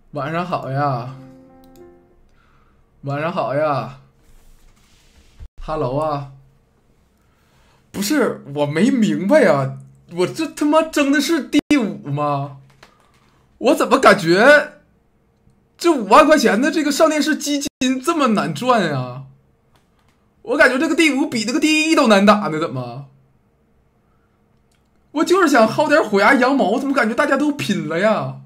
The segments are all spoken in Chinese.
晚上好呀，晚上好呀，Hello 啊，不是我没明白呀，我这他妈争的是第5吗？我怎么感觉这5万块钱的这个上电视基金这么难赚呀？我感觉这个第5比那个第1都难打呢，怎么？我就是想薅点虎牙羊毛，怎么感觉大家都拼了呀？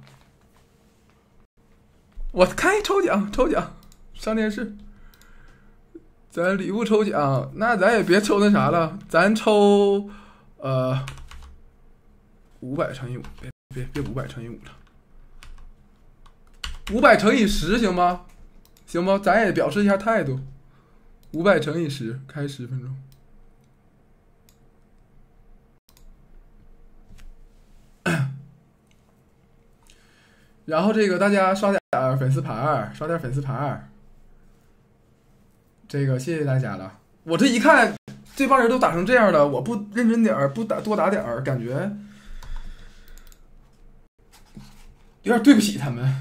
我开抽奖，上电视，咱礼物抽奖，那咱也别抽那啥了，咱抽500乘以5，别500乘以5了，500乘以10行吗？行吗？咱也表示一下态度，500乘以10，开10分钟。然后这个大家刷点粉丝牌，刷点粉丝牌，这个谢谢大家了。我这一看，这帮人都打成这样了，我不认真点不多打点感觉有点对不起他们，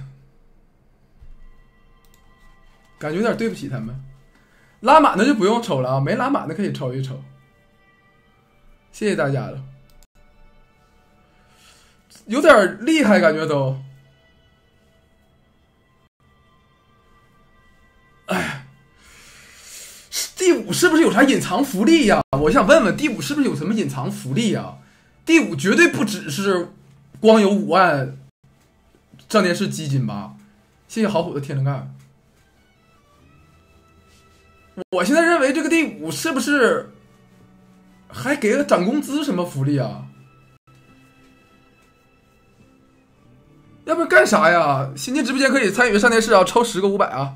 感觉有点对不起他们。拉满的就不用抽了啊，没拉满的可以抽一抽。谢谢大家了，有点厉害，感觉都。哎，第5是不是有啥隐藏福利呀？我想问问第5是不是有什么隐藏福利呀？第5绝对不只是光有5万上电视基金吧？谢谢好虎的天灵盖。我现在认为这个第5是不是还给了涨工资什么福利啊？要不然干啥呀？新进直播间可以参与上电视啊，抽10个500啊！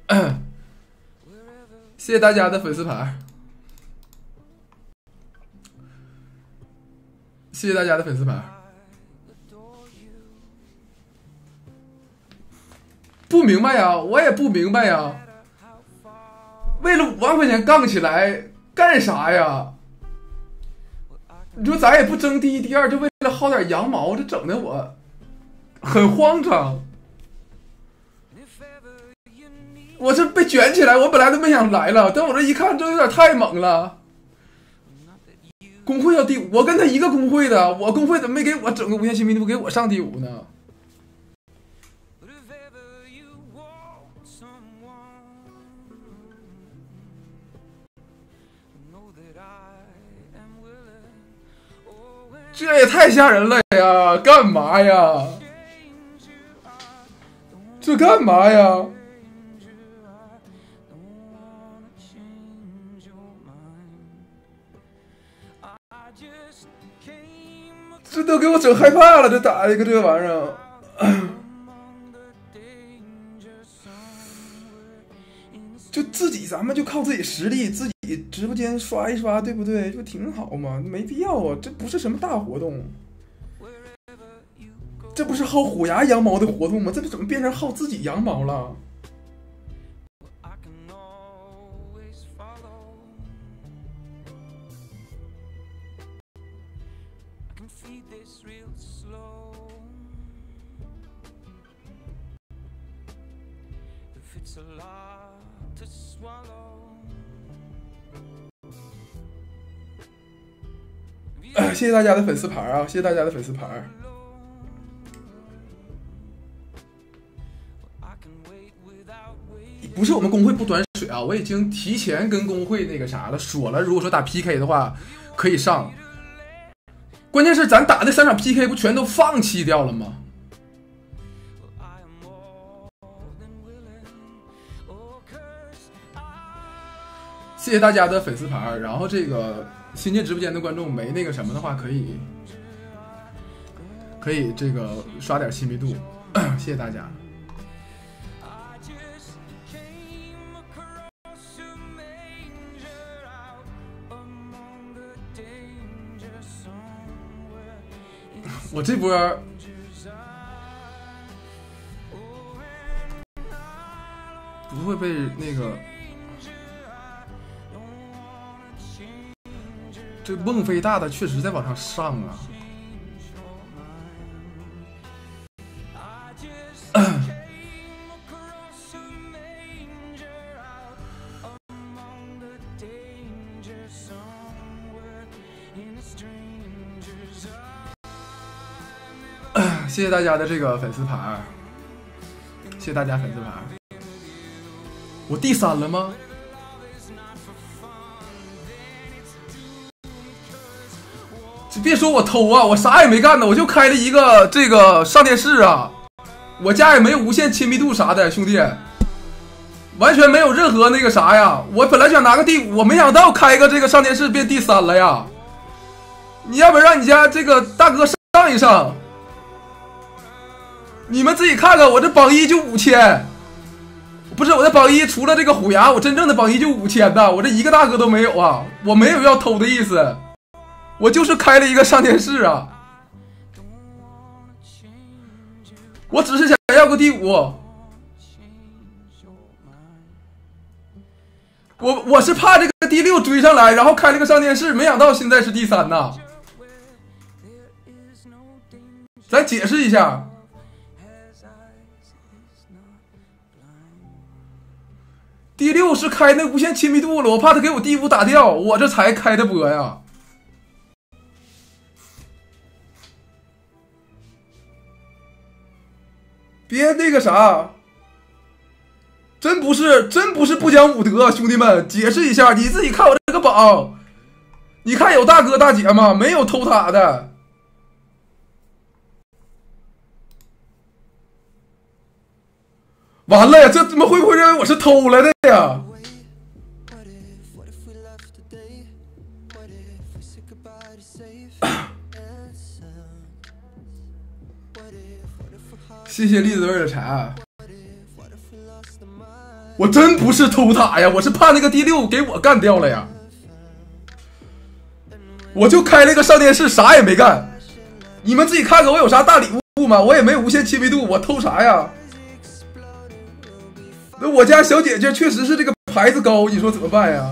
谢谢大家的粉丝牌，谢谢大家的粉丝牌。不明白呀，我也不明白呀。为了5万块钱杠起来干啥呀？你说咱也不争第1、第2，就为了薅点羊毛，这整的我很慌张。我这被卷起来，我本来都没想来了，但我这一看，这有点太猛了。工会要第5，我跟他一个工会的，我工会怎么没给我整个无限新密度，给我上第5呢？这也太吓人了呀！干嘛呀？这干嘛呀？这都给我整害怕了，这打一个这个玩意儿。就自己咱们就靠自己实力，自己直播间刷一刷，对不对？就挺好嘛，没必要啊，这不是什么大活动，这不是薅虎牙羊毛的活动吗？这怎么变成薅自己羊毛了？谢谢大家的粉丝牌啊！谢谢大家的粉丝牌。不是我们工会不端水啊，我已经提前跟工会那个啥了，说了，如果说打 PK 的话可以上。关键是咱打的3场 PK 不全都放弃掉了吗？谢谢大家的粉丝牌，然后这个新进直播间的观众没那个什么的话，可以这个刷点亲密度，谢谢大家。我这波不会被那个这孟非大的确实在往上上啊。 谢谢大家的这个粉丝牌，谢谢大家粉丝牌。我第3了吗？别说我偷啊，我啥也没干呢，我就开了一个这个上电视啊，我家也没有无线亲密度啥的，兄弟，完全没有任何那个啥呀。我本来想拿个第5，我没想到开个这个上电视变第3了呀。你要不让你家这个大哥上一上，你们自己看看，我这榜1就5000，不是我的榜1除了这个虎牙，我真正的榜1就5000的，我这一个大哥都没有啊，我没有要偷的意思。我就是开了一个上电视啊，我只是想要个第5，我是怕这个第6追上来，然后开了个上电视，没想到现在是第3呐。咱解释一下，第6是开那无线亲密度了，我怕他给我第5打掉，我这才开的播呀。别那个啥，真不是不讲武德，兄弟们，解释一下，你自己看我这个榜，你看有大哥大姐吗？没有偷塔的。完了呀，这怎么会不会认为我是偷来的呀？谢谢栗子味的茶。我真不是偷塔呀，我是怕那个第6给我干掉了呀。我就开了个上电视，啥也没干。你们自己看看我有啥大礼物吗？我也没有无限亲密度，我偷啥呀？那我家小姐姐确实是这个牌子高，你说怎么办呀？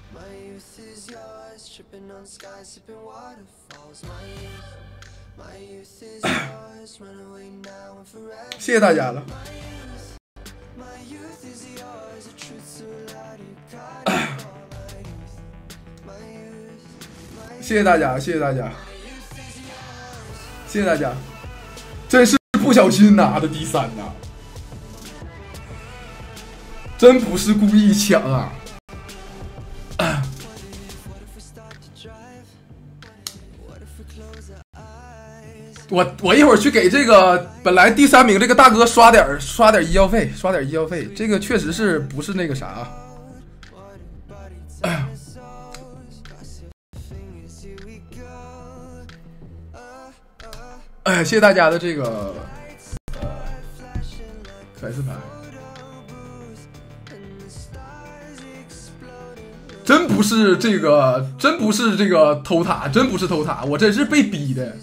谢谢大家了。谢谢大家，谢谢大家，谢谢大家，真是不小心拿的第3呐，真不是故意抢啊！我一会儿去给这个本来第3名这个大哥刷点医药费，刷点医药费，这个确实是不是那个啥。谢谢大家的这个粉丝牌，真不是这个偷塔，真不是偷塔，我真是被逼的。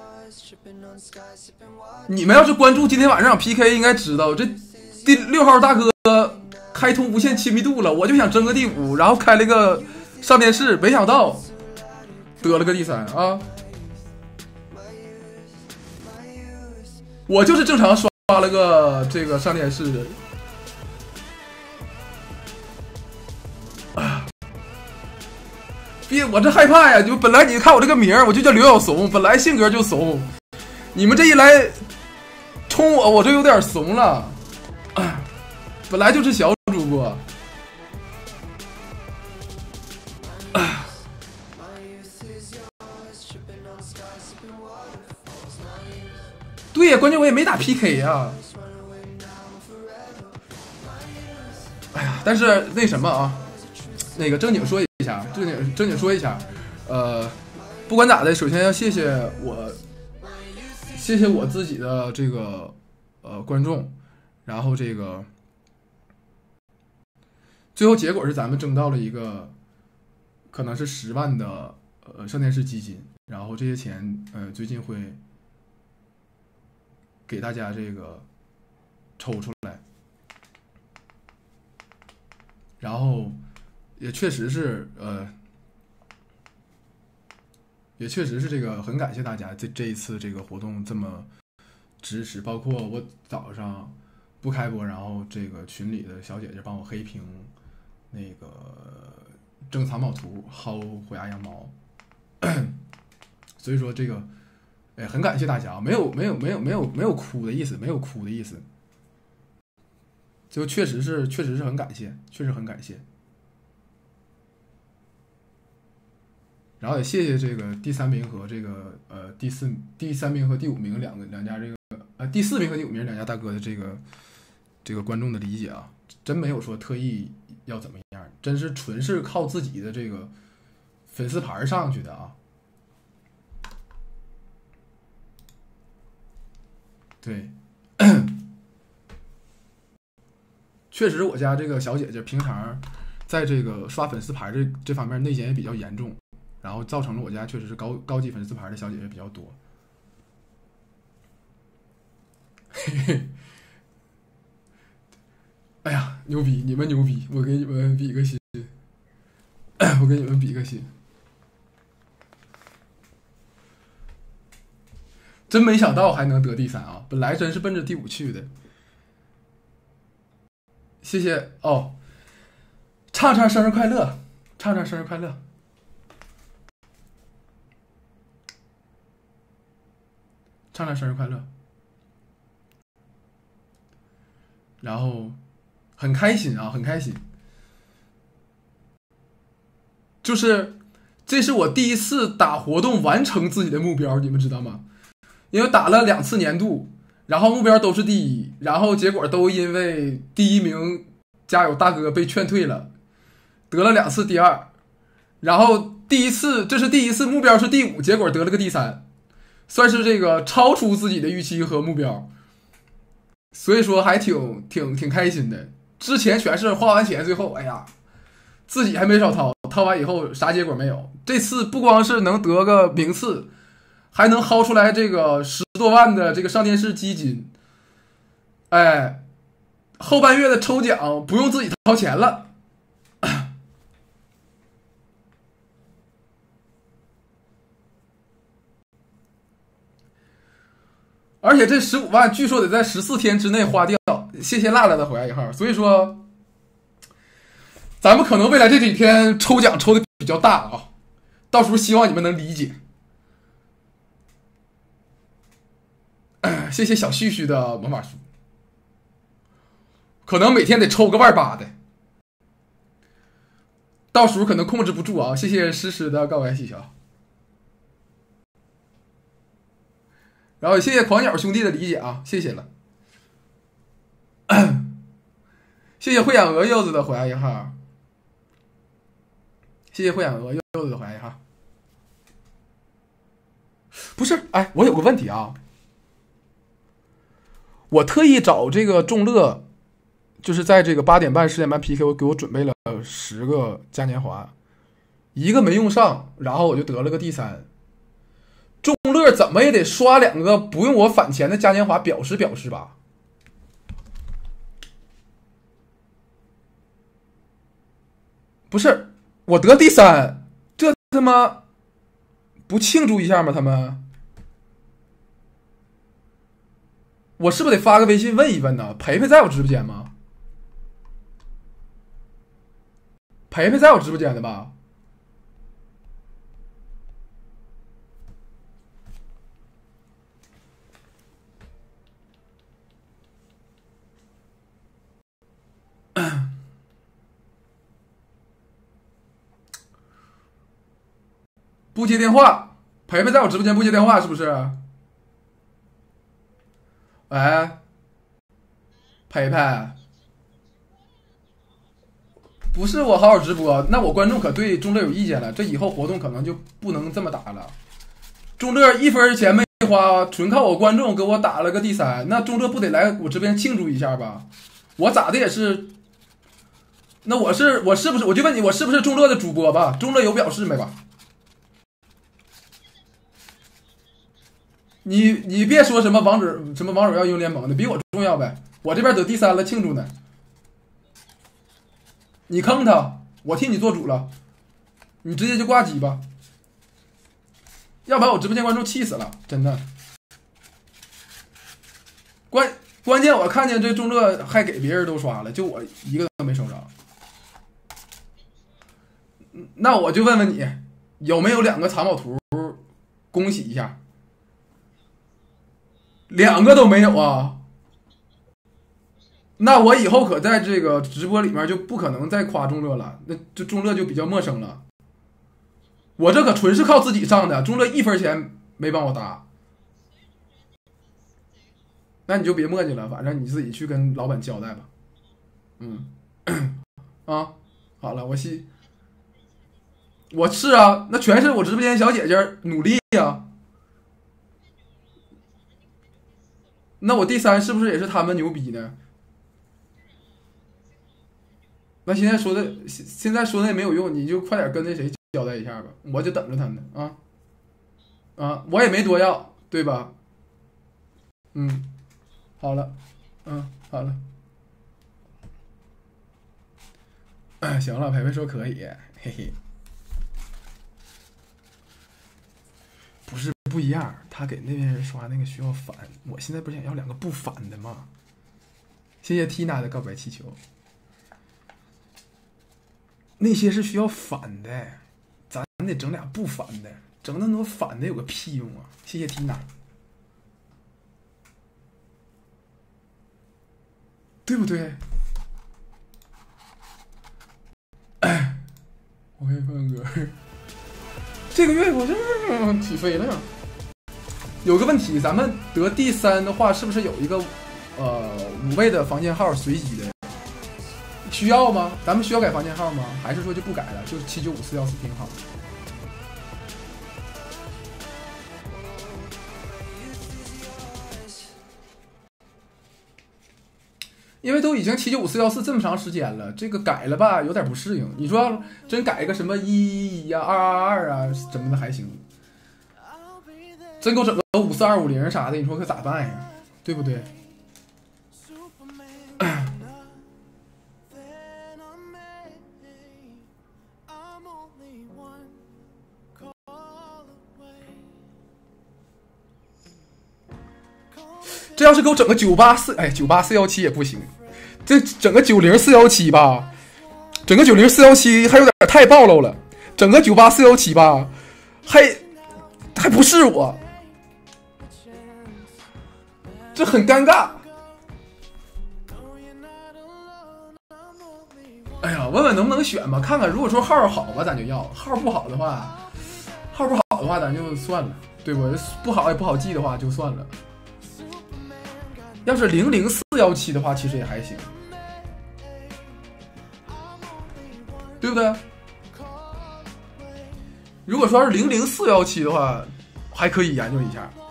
你们要是关注今天晚上 PK 应该知道，这第6号大哥开通无限亲密度了，我就想争个第5，然后开了个上电视，没想到得了个第3啊。我就是正常刷了个这个上电视啊，别我这害怕呀！就本来你看我这个名我就叫刘小怂，本来性格就怂，你们这一来冲我这有点怂了，本来就是小主播。对呀，关键我也没打 PK 呀。哎呀，但是那什么啊，那个正经说一下，正经说一下，不管咋的，首先要谢谢我自己的这个观众，然后这个最后结果是咱们争到了一个可能是10万的上电视基金，然后这些钱最近会给大家这个抽出来，然后也确实是这个很感谢大家这一次这个活动这么支持，包括我早上不开播，然后这个群里的小姐姐帮我黑屏那个正藏宝图薅虎牙羊毛，所以说这个哎，很感谢大家，没有哭的意思，没有哭的意思，就确实是很感谢，确实很感谢。然后也谢谢这个第3名和这个第3名和第5名两家这个第4名和第5名两家大哥的这个观众的理解啊，真没有说特意要怎么样，真是纯是靠自己的这个粉丝牌上去的啊。对，确实我家这个小姐姐平常在这个刷粉丝牌这方面内奸也比较严重，然后造成了我家确实是高级粉丝牌的小姐姐比较多。嘿嘿，哎呀，牛逼！你们牛逼！我给你们比个心，我给你们比个心。真没想到还能得第3啊！本来真是奔着第5去的。谢谢哦，畅畅生日快乐，畅畅生日快乐，畅畅生日快乐。然后很开心啊，很开心。就是这是我第一次打活动完成自己的目标，你们知道吗？因为打了2次年度，然后目标都是第1，然后结果都因为第1名加油大哥被劝退了，得了2次第2，然后这是第一次目标是第5，结果得了个第3，算是这个超出自己的预期和目标，所以说还挺开心的。之前全是花完钱，最后哎呀，自己还没少掏，掏完以后啥结果没有。这次不光是能得个名次，还能薅出来这个10多万的这个上电视基金，哎，后半月的抽奖不用自己掏钱了。而且这15万据说得在14天之内花掉，谢谢辣辣的回来一号。所以说，咱们可能未来这几天抽奖抽的比较大啊，到时候希望你们能理解。谢谢小旭旭的魔法书，可能每天得抽个18000的，到时候可能控制不住啊。谢谢诗诗的告白细小，然后谢谢狂鸟兄弟的理解啊，谢谢了。谢谢慧眼鹅柚子的回来一号，谢谢慧眼鹅柚子的回来一号。不是，哎，我有个问题啊。我特意找这个众乐，就是在这个8点半、10点半 PK， 我给我准备了10个嘉年华，1个没用上，然后我就得了个第3。众乐怎么也得刷2个不用我返钱的嘉年华表示吧？不是，我得第3，这他妈不庆祝一下吗？他们？我是不是得发个微信问一问呢？培培在我直播间吗？培培在我直播间的吧？不接电话，培培在我直播间不接电话是不是？哎，培培，不是我好好直播，那我观众可对众乐有意见了，这以后活动可能就不能这么打了。众乐1分钱没花，纯靠我观众给我打了个第3，那众乐不得来我这边庆祝一下吧？我咋的也是，那我是不是？我就问你，我是不是众乐的主播吧？众乐有表示没吧？你别说什么王者要英联盟的，比我重要呗。我这边得第3了，庆祝呢。你坑他，我替你做主了，你直接就挂机吧，要把我直播间观众气死了，真的。关键我看见这众乐还给别人都刷了，就我一个都没收着。那我就问问你，有没有2个藏宝图，恭喜一下。 2个都没有啊？那我以后可在这个直播里面就不可能再夸众乐了，那就众乐就比较陌生了。我这可纯是靠自己上的，众乐1分钱没帮我搭。那你就别磨叽了，反正你自己去跟老板交代吧。啊，好了，我是啊，那全是我直播间小姐姐努力呀。那我第3是不是也是他们牛逼呢？那现在说的也没有用，你就快点跟那谁交代一下吧，我就等着他呢啊，我也没多要，对吧？好了，好了，行了，培培说可以，嘿嘿，不是不一样，他给那边人刷那个需要返，我现在不是想要2个不返的吗？谢谢 Tina 的告白气球。那些是需要返的，咱得整俩不返的，整那么多返的有个屁用啊！谢谢 Tina， 对不对？我可以放歌。这个月我这起飞了。有个问题，咱们得第3的话，是不是有一个5位的房间号随机的？需要吗？咱们需要改房间号吗？还是说就不改了，就7954114挺好？因为都已经7954114这么长时间了，这个改了吧，有点不适应。你说要真改个什么111啊、222啊什么的还行，真给我整个54250啥的，你说可咋办呀？对不对？这要是给我整个98417也不行，这整个90417吧，整个90417还有点太暴露了，整个98417吧，还不是我，这很尴尬。哎呀，问问能不能选吧，看看如果说号好吧咱就要，号不好的话咱就算了，对不？不好也不好记的话就算了。要是00417的话，其实也还行，对不对？如果说是00417的话，还可以研究一下。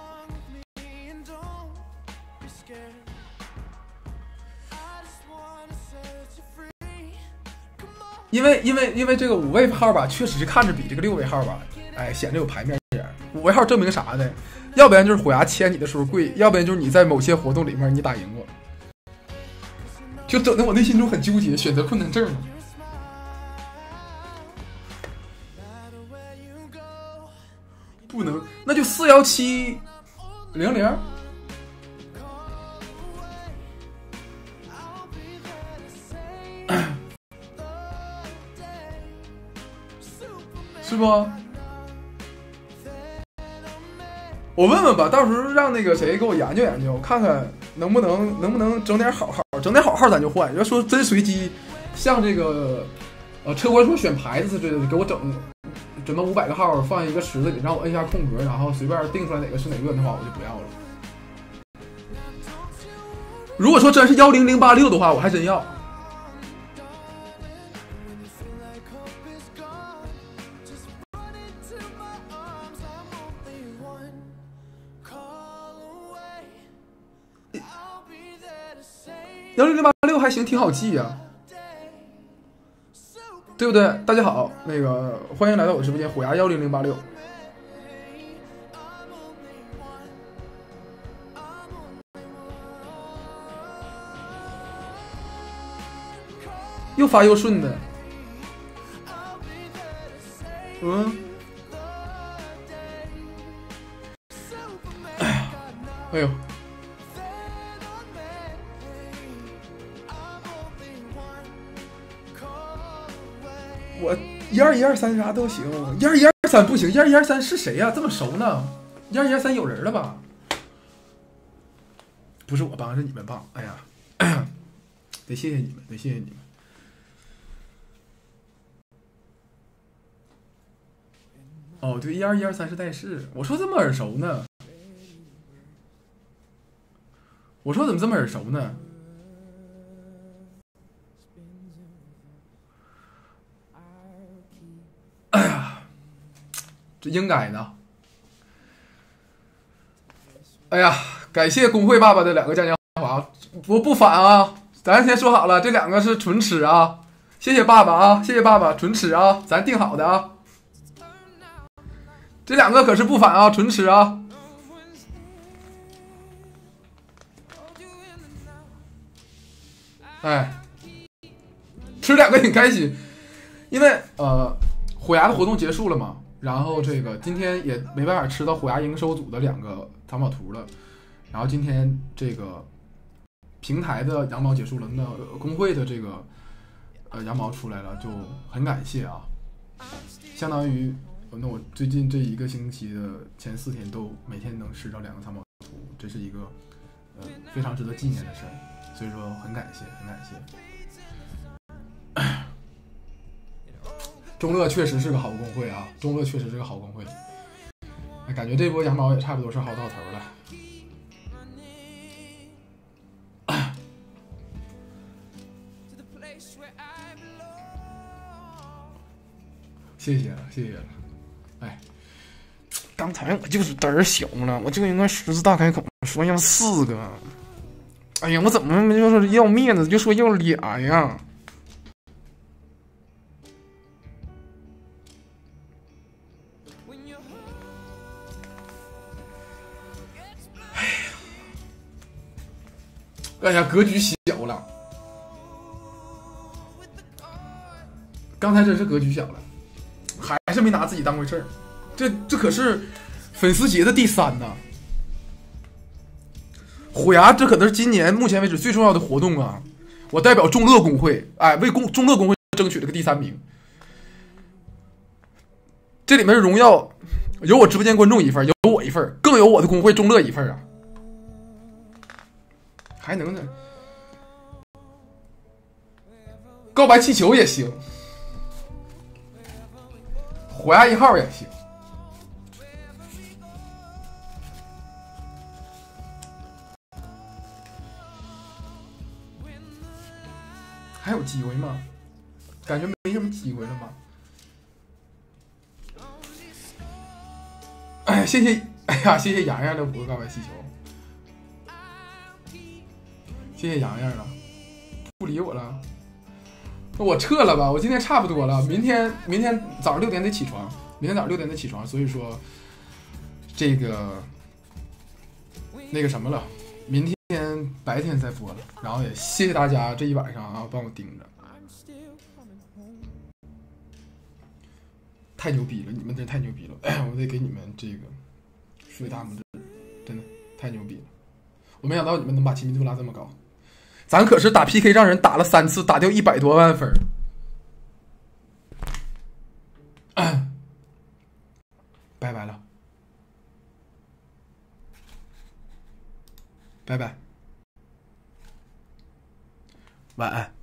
因为这个5位号吧，确实是看着比这个6位号吧，显得有排面点。5位号证明啥呢？要不然就是虎牙签你的时候贵，要不然就是你在某些活动里面你打赢过，就整得我内心中很纠结，选择困难症。不能，那就41700，是不？我问问吧，到时候让那个谁给我研究研究，看看能不能整点好号，整点好号咱就换。要说真随机，像这个车官说选牌子之类的，给我整准备500个号放一个池子里，让我摁一下空格，然后随便定出来哪个是哪个的话，我就不要了。如果说真是10086的话，我还真要。10086还行，挺好记呀，对不对？大家好，那个欢迎来到我直播间，虎牙10086。又发又顺的，哎呦。我12123啥都行，12123不行，12123是谁呀？这么熟呢？12123有人了吧？ 不是我棒，是你们棒。哎呀，得谢谢你们，得谢谢你们。哦，对，12123是代士，我说这么耳熟呢？我说怎么这么耳熟呢？哎呀，这应该的。哎呀，感谢工会爸爸的2个嘉年华，我不反啊，咱先说好了，这2个是纯吃啊，谢谢爸爸啊，谢谢爸爸，纯吃啊，咱定好的啊，这2个可是不反啊，纯吃啊。哎，吃2个挺开心，因为虎牙的活动结束了嘛，然后这个今天也没办法吃到虎牙营收组的2个藏宝图了，然后今天这个平台的羊毛结束了，那工会的这个羊毛出来了，就很感谢啊，相当于那我最近这1个星期的前4天都每天能吃到2个藏宝图，这是一个非常值得纪念的事儿。所以说很感谢，很感谢。中乐确实是个好工会啊，中乐确实是个好工会。感觉这波羊毛也差不多是好到头了。谢谢了，谢谢了。哎，刚才我就是胆儿小了，我就应该狮子大开口说要4个。哎呀，我怎么就是要面子就说要俩呀？哎呀，格局小了。刚才真是格局小了，还是没拿自己当回事儿。这可是粉丝节的第3呢。虎牙这可能是今年目前为止最重要的活动啊！我代表众乐工会，哎，为众乐工会争取了个第3名。这里面的荣耀有我直播间观众1份，有我1份，更有我的工会众乐1份啊！还能呢？告白气球也行，虎牙1号也行。还有机会吗？感觉没什么机会了吗？哎，谢谢，哎呀，谢谢洋洋的5个告白气球，谢谢洋洋了，不理我了，那我撤了吧，我今天差不多了，明天早上6点得起床，明天早上6点得起床，所以说这个那个什么了，明天白天再播了，然后也谢谢大家这一晚上啊帮我盯着，太牛逼了，你们真太牛逼了，我得给你们这个竖大拇指，真的太牛逼了，我没想到你们能把亲密度拉这么高，咱可是打 PK 让人打了3次，打掉100多万分，拜拜了，拜拜。晚安。